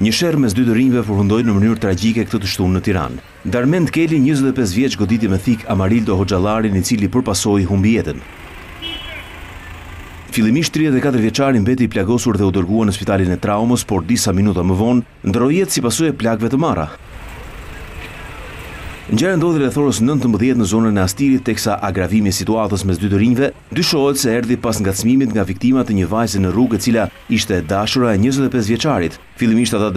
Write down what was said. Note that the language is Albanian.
Një sherr mes dy të rinjve përfundoi në mënyrë tragjike këtë të shtunë në Tiranë. Darment Keli, 25 vjeç, goditi me thik Amarildo Hoxhallarin, i cili përpasoi humbi jetën. Fillimisht 34 vjeçari mbeti i plagosur dhe u dërgua në spitalin e traumës, por disa minuta më vonë ndroi jetë si pasojë e plagëve të marra. Ngjarja ndodhi rreth orës 19 në zonën e Astirit, teksa agravimi i situatës mes dy të rinjve dyshohet se erdhi pas ngacmimit nga viktima të një vajze në rrugë, e cila ishte e dashura e 25 vjeçarit. Fillimisht ata